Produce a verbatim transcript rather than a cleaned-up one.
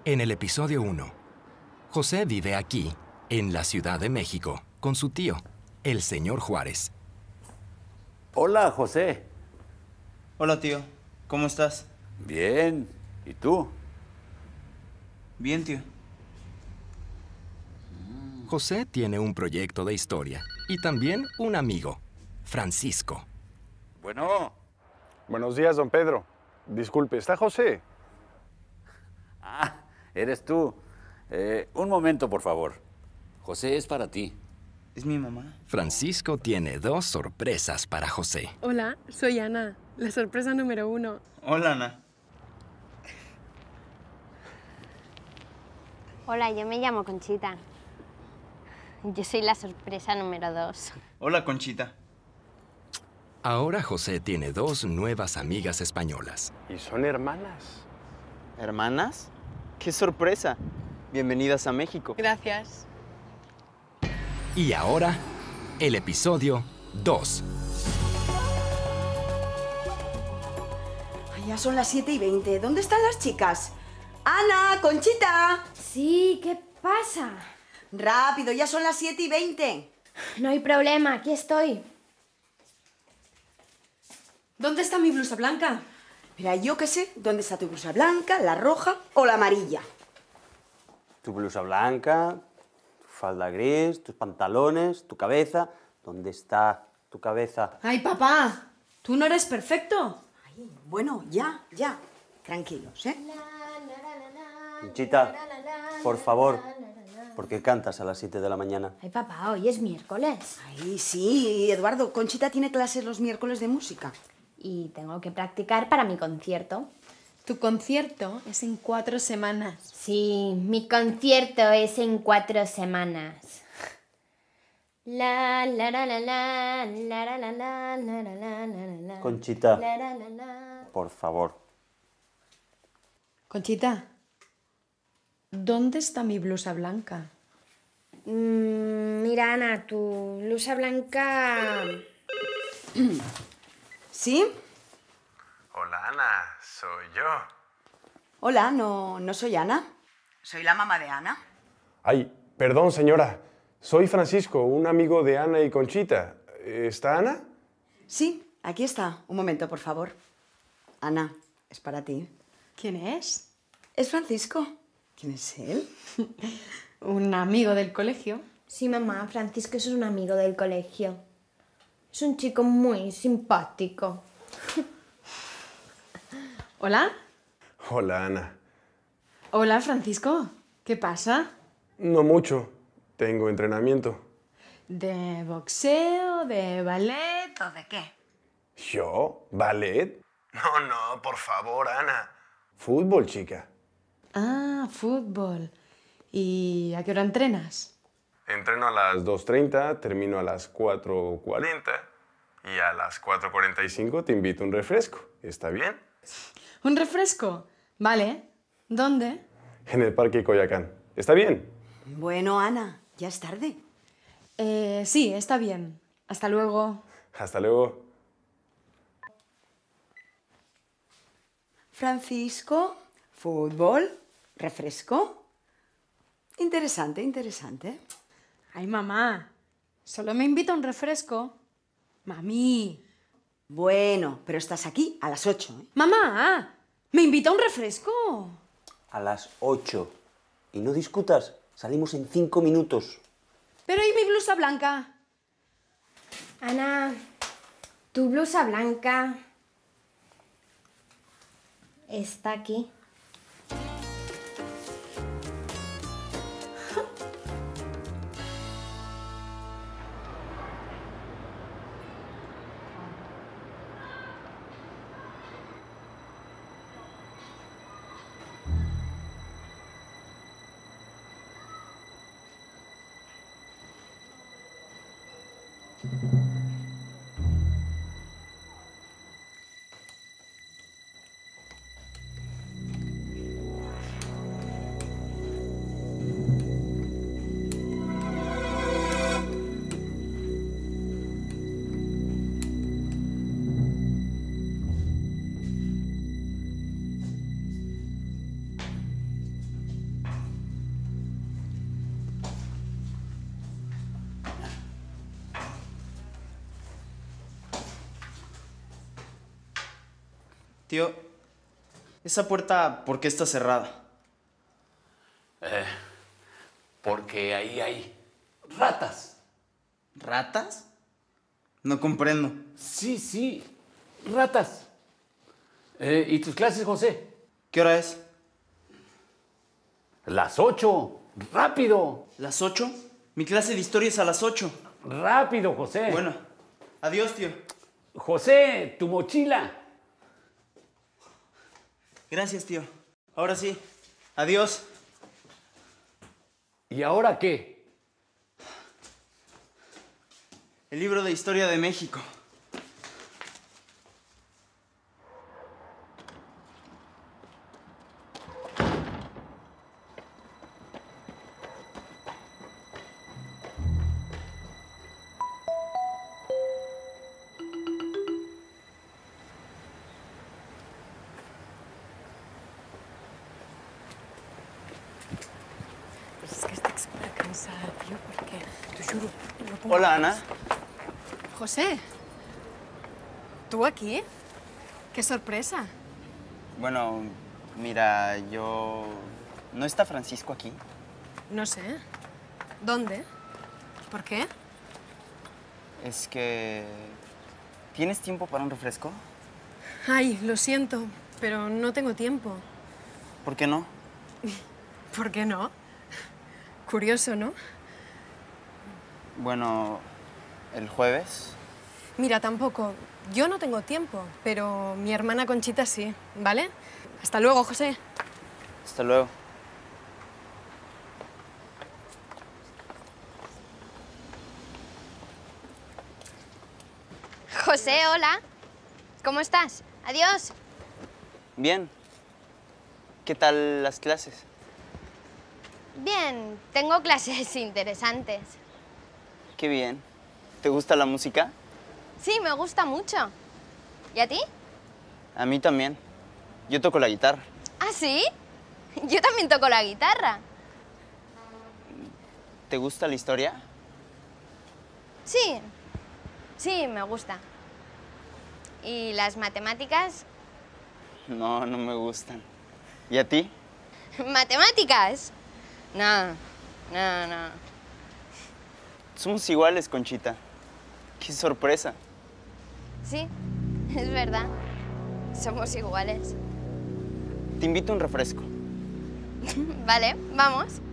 En el episodio uno, José vive aquí, en la Ciudad de México, con su tío, el señor Juárez. Hola, José. Hola, tío. ¿Cómo estás? Bien. ¿Y tú? Bien, tío. José tiene un proyecto de historia y también un amigo, Francisco. Bueno. Buenos días, don Pedro. Disculpe, ¿está José? Ah, eres tú. Eh, un momento, por favor. José, es para ti. Es mi mamá. Francisco tiene dos sorpresas para José. Hola, soy Ana, la sorpresa número uno. Hola, Ana. Hola, yo me llamo Conchita. Yo soy la sorpresa número dos. Hola, Conchita. Ahora José tiene dos nuevas amigas españolas. Y son hermanas. ¿Hermanas? ¡Qué sorpresa! Bienvenidas a México. Gracias. Y ahora, el episodio dos. Ay, ya son las siete y veinte. ¿Dónde están las chicas? ¡Ana! ¡Conchita! Sí, ¿qué pasa? Rápido, ya son las siete y veinte. No hay problema, aquí estoy. ¿Dónde está mi blusa blanca? Mira, yo qué sé, ¿dónde está tu blusa blanca, la roja o la amarilla? Tu blusa blanca, tu falda gris, tus pantalones, tu cabeza. ¿Dónde está tu cabeza? ¡Ay, papá! ¿Tú no eres perfecto? Ay, bueno, ya, ya. Tranquilos, ¿eh? Conchita, por favor, ¿por qué cantas a las siete de la mañana? Ay, papá, hoy es miércoles. Ay, sí, Eduardo, Conchita tiene clases los miércoles de música. Y tengo que practicar para mi concierto. Tu concierto es en cuatro semanas. Sí, mi concierto es en cuatro semanas. La, la, la, la, la, la, la, la, la, la, la, la, la. Conchita, La, la, la, la. por favor. Conchita, ¿dónde está mi blusa blanca? Mm, mira, Ana, tu blusa blanca... ¿Sí? Hola, Ana. Soy yo. Hola, no, no soy Ana. Soy la mamá de Ana. Ay, perdón, señora. Soy Francisco, un amigo de Ana y Conchita. ¿Está Ana? Sí, aquí está. Un momento, por favor. Ana, es para ti. ¿Quién es? Es Francisco. ¿Quién es él? Un amigo del colegio. Sí, mamá, Francisco es un amigo del colegio. Es un chico muy simpático. ¿Hola? Hola, Ana. Hola, Francisco. ¿Qué pasa? No mucho. Tengo entrenamiento. ¿De boxeo, de ballet o de qué? ¿Yo? ¿Ballet? No, no, por favor, Ana. Fútbol, chica. Ah, fútbol. ¿Y a qué hora entrenas? Entreno a las dos treinta, termino a las cuatro cuarenta y a las cuatro cuarenta y cinco te invito a un refresco. ¿Está bien? ¿Un refresco? Vale. ¿Dónde? En el Parque Coyoacán. ¿Está bien? Bueno, Ana, ya es tarde. Eh, sí, está bien. Hasta luego. Hasta luego. Francisco, fútbol, refresco. Interesante, interesante. Ay, mamá. Solo me invita a un refresco. Mami. Bueno, pero estás aquí a las ocho, ¿eh? Mamá, ¿me invita a un refresco? A las ocho. Y no discutas, salimos en cinco minutos. Pero ¿y mi blusa blanca? Ana, tu blusa blanca está aquí. Tío, esa puerta, ¿por qué está cerrada? Eh, porque ahí hay ratas. ¿Ratas? No comprendo. Sí, sí, ratas. Eh, ¿Y tus clases, José? ¿Qué hora es? Las ocho. ¡Rápido! ¿Las ocho? Mi clase de historia es a las ocho. ¡Rápido, José! Bueno, adiós, tío. José, tu mochila. Gracias, tío. Ahora sí. Adiós. ¿Y ahora qué? El libro de historia de México. Pues es que estoy súper cansada, tío, porque te juro, no pongo Hola, más. Ana. José, ¿tú aquí? ¡Qué sorpresa! Bueno, mira, yo... ¿No está Francisco aquí? No sé. ¿Dónde? ¿Por qué? Es que... ¿Tienes tiempo para un refresco? Ay, lo siento, pero no tengo tiempo. ¿Por qué no? ¿Por qué no? Curioso, ¿no? Bueno, ¿el jueves? Mira, tampoco. Yo no tengo tiempo, pero mi hermana Conchita sí, ¿vale? Hasta luego, José. Hasta luego. José, hola. ¿Cómo estás? Adiós. Bien. ¿Qué tal las clases? Bien, tengo clases interesantes. Qué bien. ¿Te gusta la música? Sí, me gusta mucho. ¿Y a ti? A mí también. Yo toco la guitarra. ¿Ah, sí? Yo también toco la guitarra. ¿Te gusta la historia? Sí, sí, me gusta. ¿Y las matemáticas? No, no me gustan. ¿Y a ti? ¿Matemáticas? No, no, no. Somos iguales, Conchita. ¡Qué sorpresa! Sí, es verdad. Somos iguales. Te invito a un refresco. Vale, vamos.